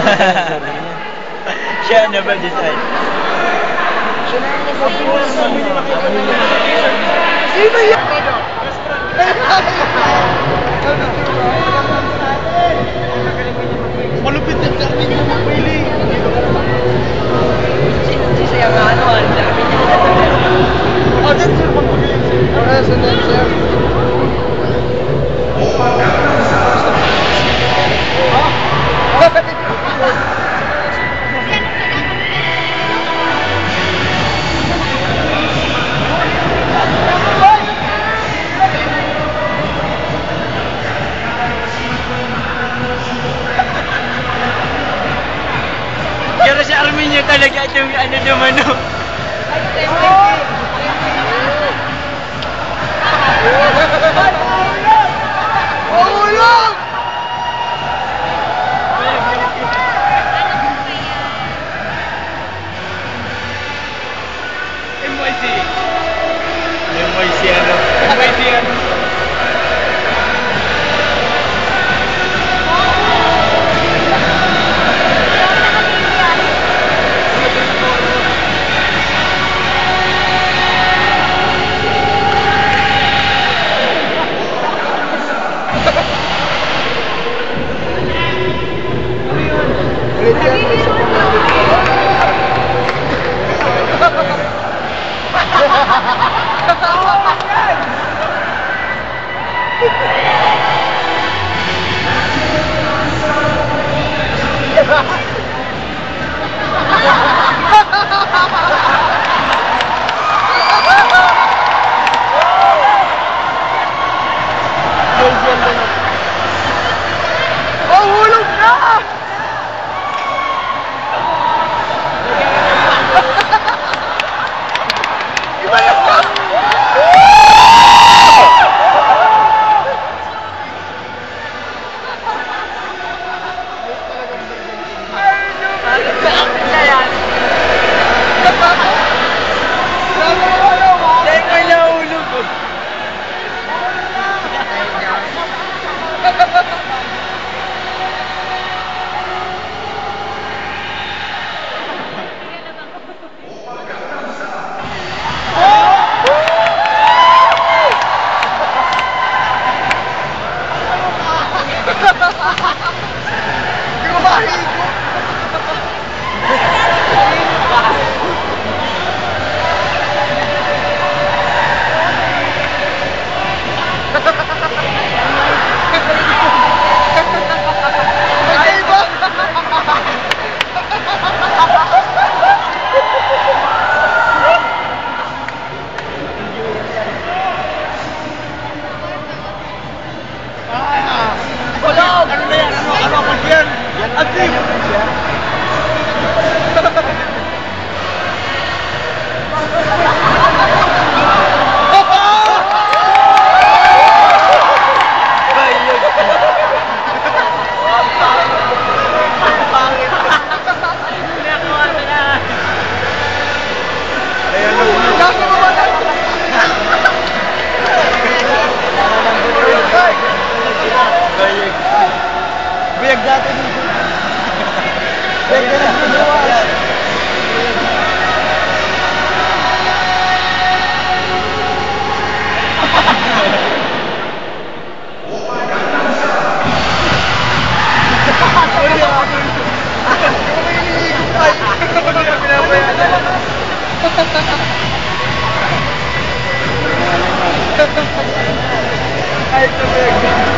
Siya na ba design? Siya na ang nag-focus. Sino yan? Malupit yung Carmen yung magpili. Si ang ano, ang dami niya na Oh, that's your magpili. Oh, so that's sir. Pero si Arminio talaga yung ano naman no. Mahulog! MYC ano? MYC ano? Mahulog na! Iba na pa! Hindi ko mahigo. Magkaiba! Ano na yan? Ano ako yan? Asim! Biyag natin dito. Biyag natin dito. Ay, ito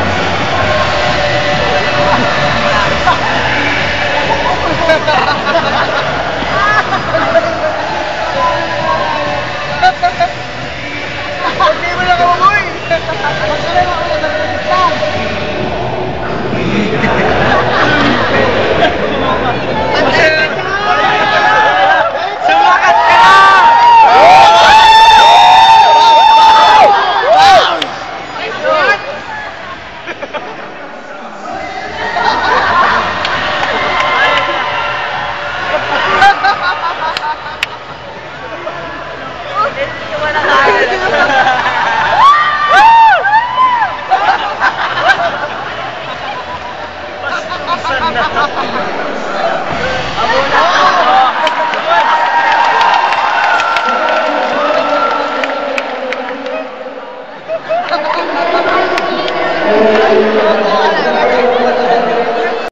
Ay,